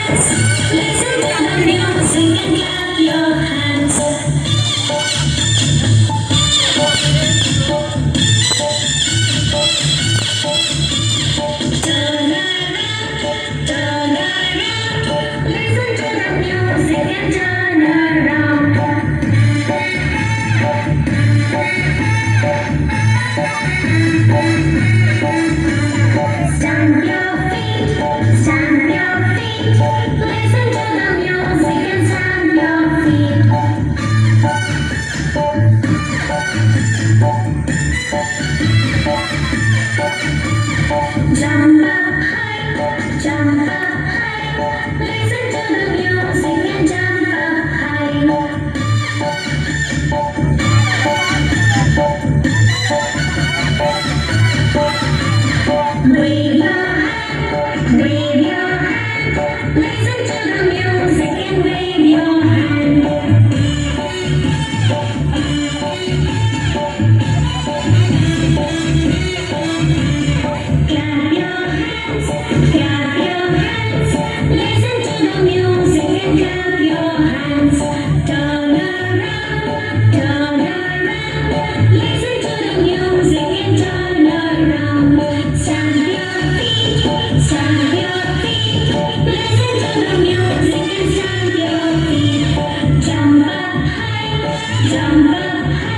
Listen to the music and clap your hands. Turn around, turn around. Listen to the music and turn around. Stamp your feet, stamp your feet. Listen to the music and stamp your feet. Jump up high, jump up high. Listen to the music and jump up high. Wave your hand, wave your hand. Listen to the music and wave your hand. Clap your hands, clap your hands. Listen to the music and clap your hands. Turn around, turn around. Listen to the music and turn around. Stamp your feet, stamp your feet. Listen to the music and stamp your feet. Jump up high, jump up high.